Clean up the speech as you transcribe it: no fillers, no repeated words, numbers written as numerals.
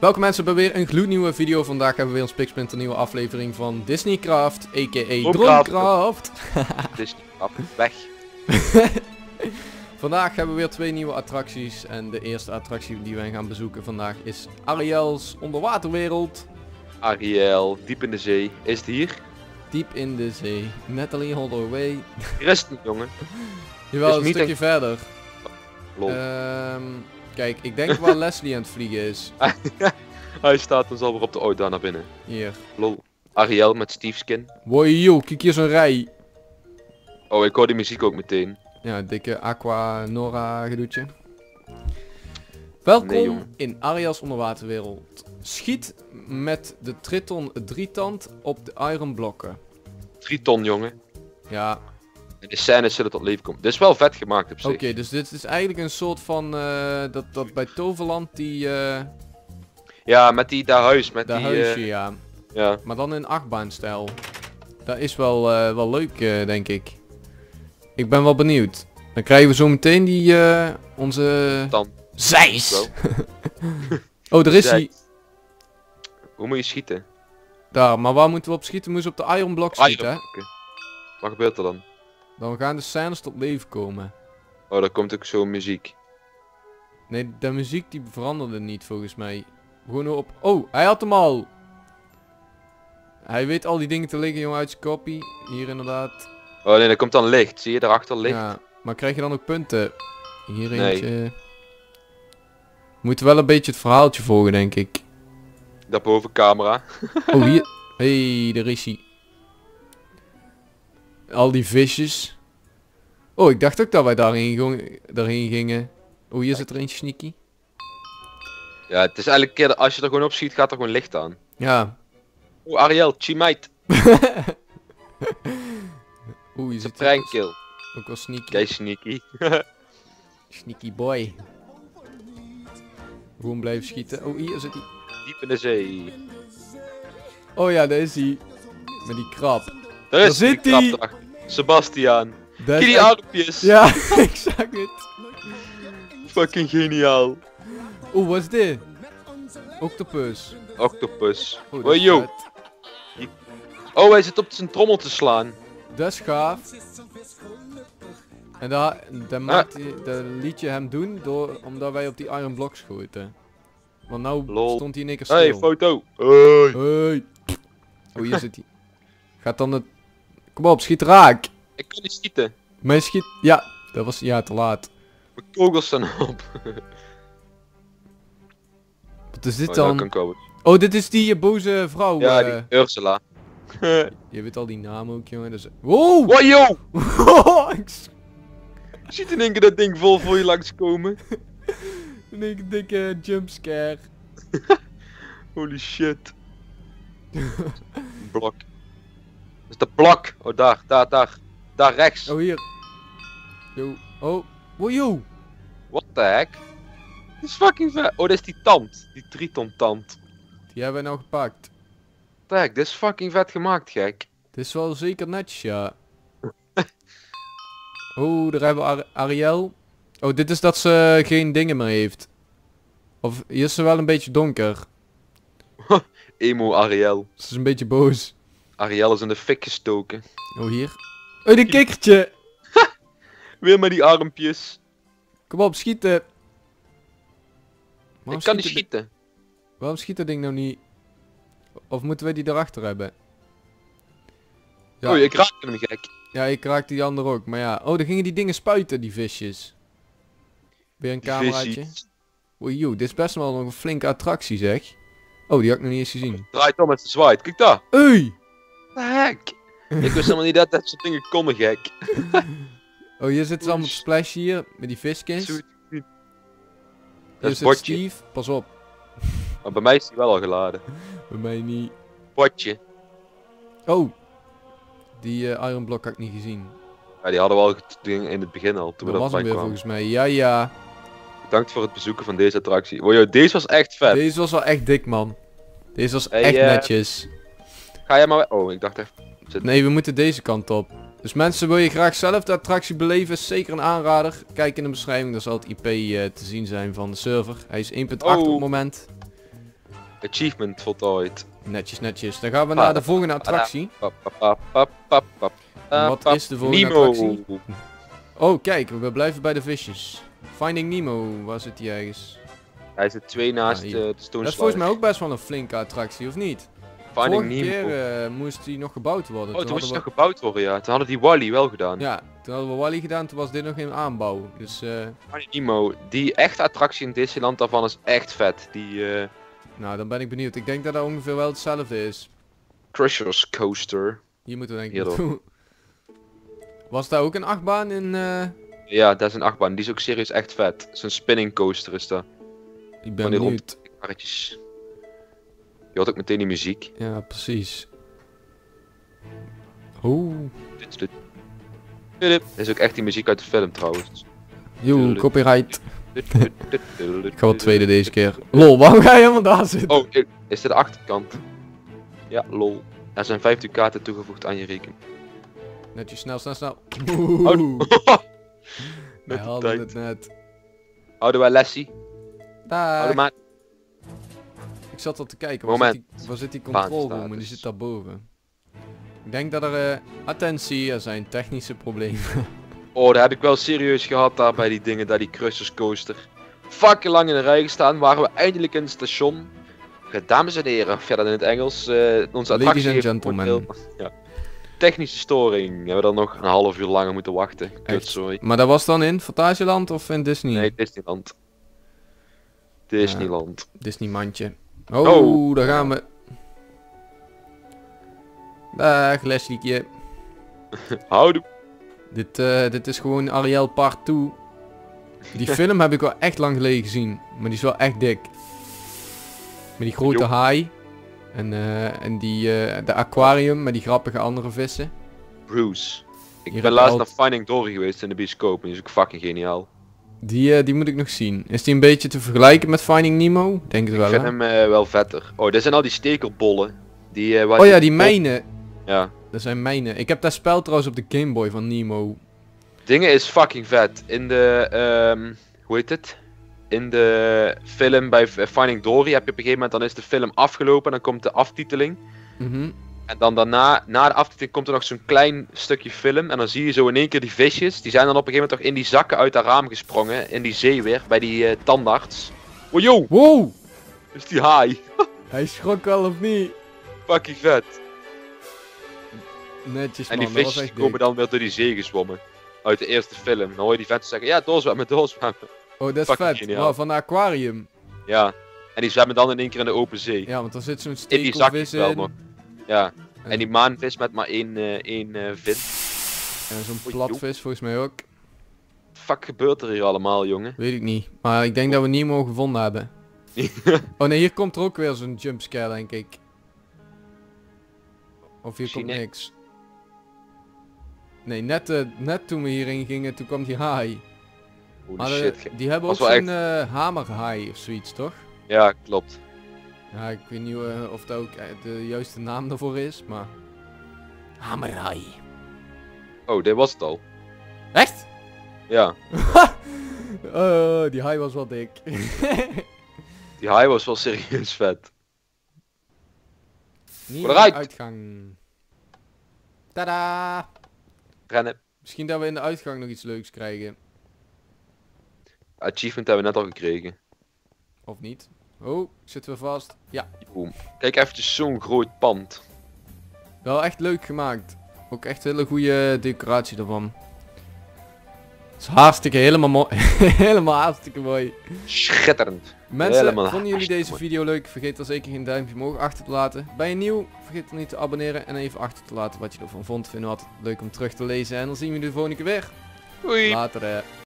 Welkom mensen bij weer een gloednieuwe video. Vandaag hebben we weer een spiksplinter nieuwe aflevering van Disneycraft, a.k.a. Droomcraft. Disneycraft, weg. Vandaag hebben we weer twee nieuwe attracties. En de eerste attractie die wij gaan bezoeken vandaag is Ariel's onderwaterwereld. Ariel, diep in de zee. Is het hier? Diep in de zee. Natalie Holloway. Hier is het niet, jongen. Jawel, Is een stukje verder. Lol. Kijk, ik denk waar Leslie aan het vliegen is. Hij staat dus alweer op de ooit daar naar binnen. Hier. Lol. Ariel met Steve skin. Wow, kijk hier zo'n rij. Oh, ik hoor die muziek ook meteen. Ja, dikke Aqua Nora gedoetje. Welkom Nee, jongen. in Ariel's onderwaterwereld. Schiet met de Triton drietand op de iron blokken. 3 ton, jongen. Ja, En de scènes zullen tot leven komen. Dit is wel vet gemaakt op zich. oké, dus dit is eigenlijk een soort van, dat bij Toverland die, Ja, met die daar huis. Met dat die, huisje, ja. ja. Maar dan in achtbaanstijl. Dat is wel leuk, denk ik. Ik ben wel benieuwd. Dan krijgen we zo meteen die, onze... Dan. Zeis! Zo. Oh, daar is Zeis. hij. Hoe moet je schieten? Daar, maar waar moeten we op schieten? We moeten op de iron block schieten, hè? Oké. Wat gebeurt er dan? Dan gaan de scènes tot leven komen. Oh, daar komt ook zo'n muziek. Nee, de muziek die veranderde niet volgens mij. Gewoon op... Oh, hij had hem al! Hij weet al die dingen te liggen, jongen, uit zijn kopie. Hier inderdaad. Oh nee, er komt dan licht. Zie je daarachter licht? Ja, maar krijg je dan ook punten? Hier Nee. eentje. We moeten wel een beetje het verhaaltje volgen, denk ik. Daarboven camera. Oh, hier. Hey, daar is hij. Al die visjes. Oh, ik dacht ook dat wij daarheen gingen. Oh, hier zit er eentje sneaky. Ja, het is eigenlijk een keer, als je er gewoon op schiet, gaat er gewoon licht aan. Ja. Oh, Ariel, chimite. Oeh, je Het is een zit prankkill. ook wel sneaky. Kei sneaky. Sneaky boy. Gewoon blijven schieten. Oh, hier zit hij. Diep in de zee. Oh ja, daar is hij. Met die krab. Daar is zit die hij. krap erachter. Sebastiaan. Dat Kijk is die echt- armpjes. Ja, ik zag het. Fucking geniaal. Oeh, wat is dit? Octopus. Octopus. Oh, Oh, dat is yo. vet. Oh, hij zit op zijn trommel te slaan. Dat is gaaf. En dat liet je hem doen omdat wij op die iron block schoten. Want nou Lol. stond hij in één keer stil. Hey, foto. Hey. Hey. Oh, hier zit hij. Gaat dan het... Kom op, schiet raak. Ik kan niet schieten. Mijn schiet... Ja, dat was... Ja, te laat. Mijn kogels staan op. Wat is dit Oh, nou dan? kan ik wel. Oh, dit is die boze vrouw. Ja, die Ursula. Je weet al die naam ook, jongen. Dus... Wow! Wow, yo. Ik Je ziet in één keer dat ding vol voor je langskomen. een dikke jumpscare. Holy shit. Blok. Dat is de blok. Oh, daar. Daar rechts. Oh, hier. Yo. Oh. Wow, yo. What the heck? Dit is fucking vet. Oh, dit is die tand. Die Triton tand. Die hebben we nou gepakt. What the heck? Dit is fucking vet gemaakt, gek. Dit is wel zeker netjes, ja. Oh, daar hebben we Ariel. Oh, dit is dat ze geen dingen meer heeft. Of hier is ze wel een beetje donker. Emo Ariel. Ze is een beetje boos. Ariel is in de fik gestoken. Oh, hier. Oh, een kikkertje. Weer met die armpjes. Kom op, schieten. Ik kan niet schieten. Waarom schiet dat ding nou niet? Of moeten wij die erachter hebben? Ja. Oh, ik raak hem gek. Ja, ik raak die ander ook. Maar ja. Oh, dan gingen die dingen spuiten, die visjes. Weer een Die cameraatje. visies. Oei, joh, dit is best wel nog een flinke attractie, zeg. Oh, die had ik nog niet eens gezien. Draait om met zijn zwaait. Kijk daar. Hey! What the heck? Ik wist helemaal niet dat soort dingen konden, gek. Oh, hier zitten ze allemaal te splashen hier, met die viskins. Zoiets. Hier Dat is zit botje. Steve, pas op. Maar bij mij is die wel al geladen. Bij mij niet. Potje. Oh! Die iron block had ik niet gezien. Ja, die hadden we al in het begin al, toen Dat we was dat hem weer bij kwamen. volgens mij. Ja, ja. Bedankt voor het bezoeken van deze attractie. Wow, joh, deze was echt vet. Deze was wel echt dik, man. Deze was Hey, echt netjes. Ga jij maar... Oh, ik dacht echt... Nee, we moeten deze kant op. Dus mensen, wil je graag zelf de attractie beleven, is zeker een aanrader. Kijk in de beschrijving, daar zal het IP te zien zijn van de server. Hij is 1.8 op het moment. Achievement voltooid. Netjes, netjes. Dan gaan we naar de volgende attractie. En wat is de volgende Nemo. attractie? Oh, kijk, we blijven bij de visjes. Finding Nemo, waar zit die ergens? Hij zit 2 naast hier. de Stone Dat is volgens mij ook best wel een flinke attractie, of niet? Finding Vorige Nemo. keer moest die nog gebouwd worden. Oh, toen moest hadden het nog gebouwd worden, ja. Toen hadden die Wally wel gedaan. Ja, toen hadden we Wally gedaan, toen was dit nog in aanbouw. Dus Finding Nemo. Die echte attractie in Disneyland daarvan is echt vet. Die nou, dan ben ik benieuwd. Ik denk dat dat ongeveer wel hetzelfde is. Crushers Coaster. Hier moeten we denk ik Hierdoor. naartoe. Was daar ook een achtbaan in? Ja, dat is een achtbaan. Die is ook serieus echt vet. Zo'n spinning coaster is dat. Ik ben Van die benieuwd. karretjes. Je hoort ook meteen die muziek. Ja, precies. Oeh. Dit is ook echt die muziek uit de film trouwens. Joe, copyright. Ik ga wel tweede deze keer. Lol, waarom ga je helemaal daar zitten? Oh, is dit de achterkant? Ja, lol. Er zijn 15 kaarten toegevoegd aan je rekening. Netjes, snel, snel, snel. Oh. Oeh. Wij Met de hadden tijd. het net. Houden wij lessie? Daar. Houden maar. Ik zat al te kijken. Moment. Waar zit die control room? En die Baanstatus. zit daarboven. Ik denk dat er... attentie, er zijn technische problemen. Oh, dat heb ik wel serieus gehad daar bij die dingen, daar die Crushers Coaster. Fucking lang in de rij gestaan, waren we eindelijk in het station. Dames en heren, verder in het Engels. Onze attractie Ladies and heeft gentlemen. momenteel- Ja. Technische storing. We hebben dan nog een half uur langer moeten wachten. Kutzooi. Maar dat was dan in Fantasieland of in Disney? Nee, Disneyland. Disneyland. Disneymandje. Oh, Oh. daar gaan we. Dag, Lesliekje. Houdoe. Dit is gewoon Ariel Part 2. Die film heb ik wel echt lang geleden gezien. Maar die is wel echt dik. Met die grote Jo. haai. En die, de aquarium met die grappige andere vissen. Bruce. Ik Hier ben heb je laatst al- naar Finding Dory geweest in de bioscoop. En die is ook fucking geniaal. Die moet ik nog zien. Is die een beetje te vergelijken met Finding Nemo? Denk het Ik wel, vind hè? hem wel vetter. Oh, dit zijn al die stekelbollen. Die, waar Oh ja, die mijnen. Ja. Dat zijn mijnen. Ik heb dat spel trouwens op de Game Boy van Nemo. Dingen is fucking vet. In de, hoe heet het? In de film bij Finding Dory heb je op een gegeven moment, dan is de film afgelopen en dan komt de aftiteling. Mhm. En dan daarna, na de aftiteling komt er nog zo'n klein stukje film en dan zie je zo in één keer die visjes. Die zijn dan op een gegeven moment toch in die zakken uit dat raam gesprongen, in die zee weer, bij die tandarts. Oh yo, Wow! is die haai. Hij schrok wel of niet? Fucking vet. Netjes En man, die dat was visjes echt komen dik. dan weer door die zee gezwommen. Uit de eerste film. Dan hoor je die venten zeggen, ja doorzwemmen, doorzwemmen. Oh, dat is fucking vet. geniaal. Wow, van de aquarium. Ja. En die zwemmen dan in één keer in de open zee. Ja, want er zit zo'n In die zakjes stekelvis wel in. nog. Ja. En die maanvis met maar één vin. En zo'n Oei, platvis volgens mij ook. Fuck gebeurt er hier allemaal, jongen? Weet ik niet. Maar ik denk dat we Nemo gevonden hebben. Oh nee, hier komt er ook weer zo'n jumpscare denk ik. Of hier komt Misschien niks. Nee, net toen we hierin gingen, toen kwam die haai. Holy Maar shit. die hebben ook was wel zo'n hamerhaai of zoiets, toch? Ja, klopt. Ja, ik weet niet of dat ook de juiste naam daarvoor is, maar... Hamerhaai. Oh, dit was het al. Echt? Ja. Die haai was wel dik. Die haai was wel serieus vet. Niet Eruit. uitgang. Tada! Rennen. Misschien dat we in de uitgang nog iets leuks krijgen. Achievement hebben we net al gekregen. Of niet? Oh, zitten we vast? Ja. Boom. Kijk eventjes zo'n groot pand. Wel echt leuk gemaakt. Ook echt hele goede decoratie ervan. Het is hartstikke helemaal mooi. Helemaal hartstikke mooi. Schitterend. Mensen, Helemaal vonden jullie hartstikke deze mooi. video leuk? Vergeet dan zeker geen duimpje omhoog achter te laten. Ben je nieuw? Vergeet dan niet te abonneren en even achter te laten wat je ervan vond. Vinden we altijd leuk om terug te lezen. En dan zien we jullie de volgende keer weer. Doei. Later.